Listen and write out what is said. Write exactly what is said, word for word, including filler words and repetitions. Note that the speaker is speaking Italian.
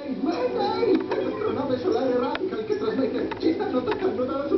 Mayday! Mayday! L'astronave solare Radical che trasmette! Ci stanno attaccando dalla